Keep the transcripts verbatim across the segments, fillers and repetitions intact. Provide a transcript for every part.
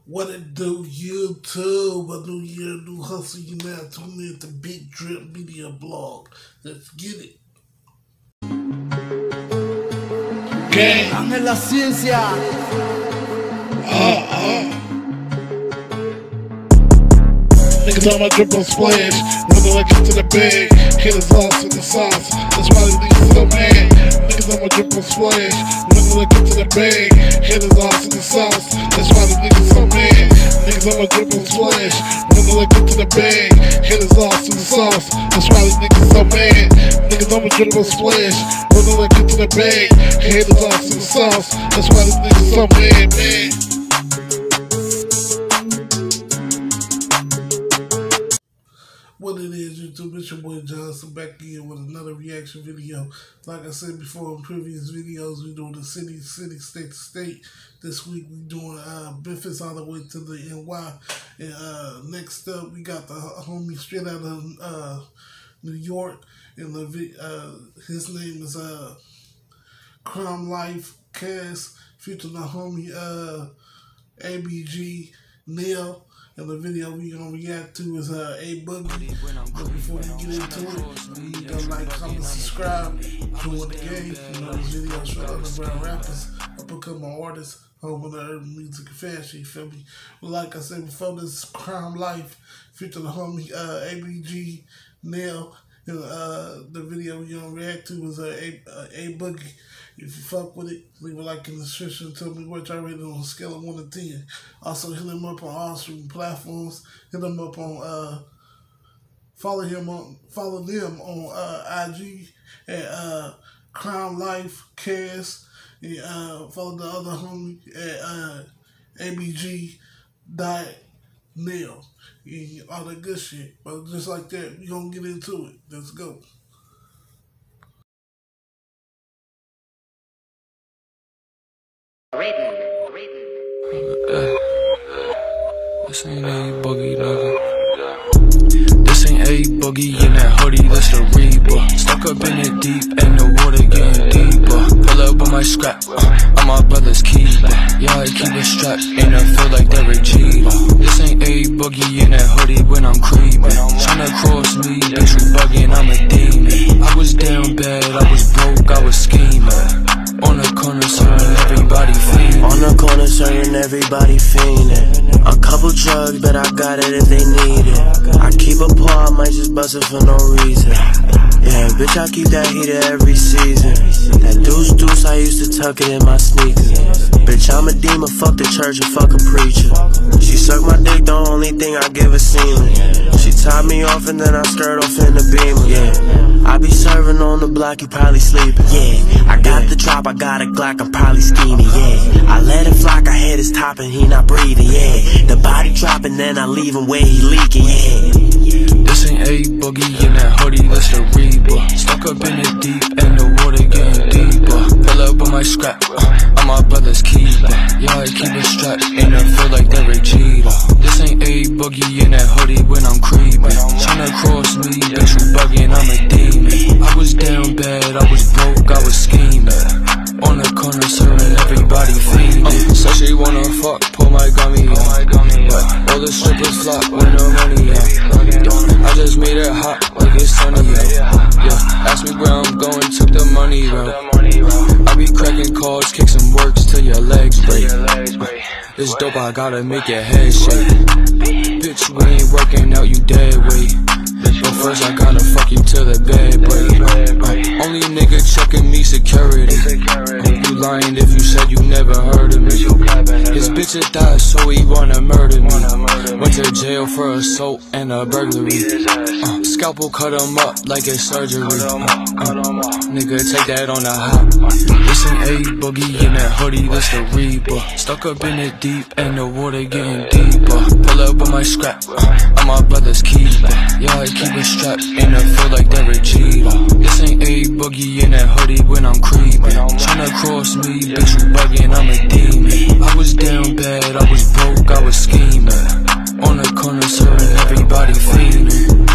What it do, YouTube? A new year, new hustle. You now tune in to Big Drip Media Blog. Let's get it. Okay. Ángel La Ciencia. Uh, uh. Niggas on my drip on splash, running like into the bag, hitters lost in the sauce, that's why these niggas so mad. Niggas on my drip on splash, running like into the bag, hitters lost in the sauce, that's why these niggas so mad. Niggas on my drip on splash, running like into the bag, hitters lost in the sauce, that's why these niggas so mad. Niggas on my drip on splash, running like into the bag, hitters lost in the sauce, that's why these niggas so mad, man. What it is, YouTube, it's your boy Johnson back again with another reaction video. Like I said before in previous videos, we're doing the city, city, state to state. This week we're doing uh, Memphis all the way to the N Y. And uh, next up, we got the homie straight out of uh, New York. And the uh, his name is uh, Crime Life Cast, featuring the homie uh, A B G Neil. And the video we gonna react to is uh, A Boogie. But before we get into it, you need to like, comment, subscribe, join the game. You know, this video is for underground rappers, up-and-coming artists, home of the urban music and fashion, you feel me? But like I said before, this is Crime Life, featuring the homie uh, A B G Neil. And uh, the video we gonna react to is uh, A, uh, A Boogie. If you fuck with it, leave a like in the description. Tell me what y'all rated on a scale of one to ten. Also, hit him up on all streaming platforms. Hit him up on uh, follow him on follow them on uh, I G at uh, Crime Life Cast. And uh, follow the other homie at uh, A B G dot Neil. And all that good shit. But just like that, we gonna get into it. Let's go. Uh, this ain't A Boogie, nigga. This ain't A Boogie in that hoodie, that's the Reaper. Stuck up in it deep, and the water getting deeper. Pull up on my scrap, uh, I'm my brother's keeper. Yeah, I keep it strapped, and I feel like Derek Jeter. This ain't A Boogie in that hoodie when I'm creeping. Tryna cross me, bitch, you bugging, I'm a demon. I was down bad, I was broke, I was scheming. On the corner, serving everybody fiending. On the corner, serving everybody fiending. A couple drugs, but I got it if they need it. I keep a paw, I might just bust it for no reason. Yeah, bitch, I keep that heater every season. That deuce deuce, I used to tuck it in my sneakers. Bitch, I'm a demon, fuck the church and fuck a preacher. She sucked my dick, the only thing I give a semen. She tied me off and then I skirt off in the beamer. Yeah, I be serving on the block, you probably sleeping. Yeah, I got the drop, I got a Glock, I'm probably scheming. Yeah, I let it flock, I hit his top and he not breathing. Yeah, the body dropping, then I leave him where he leaking. Yeah. This ain't A Boogie in that hoodie, that's the Reaper. Stuck up in it deep, and the water getting deeper. Pull up on my scrap, uh, I'm my brother's keeper. Yeah, I keep it strapped, and I feel like Derek Jeter. This ain't A Boogie in that hoodie when I'm creeping. Tryna cross me, bitch, you bugging, I'm a demon. I was down bad, I was broke, I was scheming. On the corner, serving everybody fiending. Uh, so she wanna fuck, pull my gummy out. But all the strippers flop when the money out. I just made it hot like it's sunny out. Yeah, ask me where I'm going, took the money route. I be cracking calls, kick some works till your legs break. It's dope, I gotta make your head shake. Bitch, we ain't working out, you dead weight. But first I gotta fuck you till the bed break. uh, Only nigga checking me security. You lying if you said you never heard of me. His bitch had died, so he wanna murder me. Went to jail for assault and a burglary. uh, Scalpel cut him up like it's surgery. uh, uh, Nigga, take that on the hop. This ain't A Boogie in that hoodie, that's the Reaper. Stuck up in it deep, and the water getting deeper. Pull up on my scrap, uh, I'm my brother's keeper. Yeah, I keep it strapped, and I feel like Derek Jeter. This ain't A Boogie in that hoodie when I'm creeping. Tryna cross me, bitch, you bugging, I'm a demon. I was down bad, I was broke, I was scheming. On the corner, serving everybody fiending.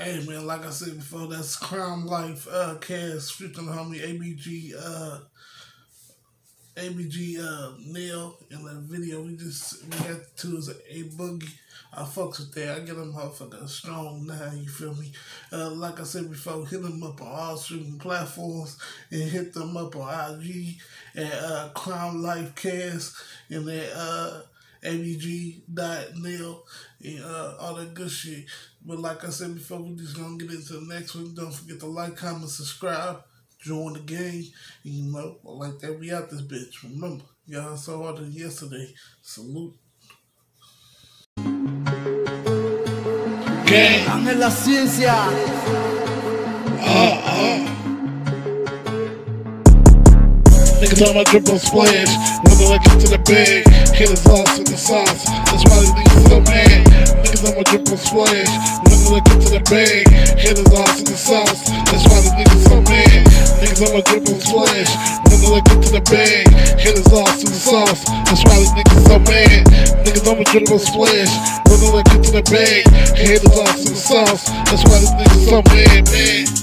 Hey man, like I said before, that's Crime Life uh, cast featuring the homie A B G uh, A B G uh, Neil in the video we just we got to is a boogie. I fucks with that. I get them motherfuckers strong now, you feel me? Uh, like I said before, hit them up on all streaming platforms and hit them up on I G at uh, Crime Life Cast and at uh, A B G dot Neil and uh, all that good shit. But like I said before, we just gonna get into the next one. Don't forget to like, comment, subscribe, join the gang. And, you know, like that, we out this bitch. Remember, y'all so harder than yesterday. Salute. Gang. Ángel La Ciencia. Uh, uh. Niggas on my drip on splash. When I get to the bag, hitters lost in the sauce. That's why these niggas so mad. Niggas on my drip on splash. When I get to the bag, hitters lost in the sauce. That's why these niggas so mad. Niggas on my drip on splash. When I get to the bag, hitters lost in the sauce. That's why these niggas so mad. Niggas on my drip on splash. When I get to the bag, hitters lost in the sauce. That's why these niggas so mad, man.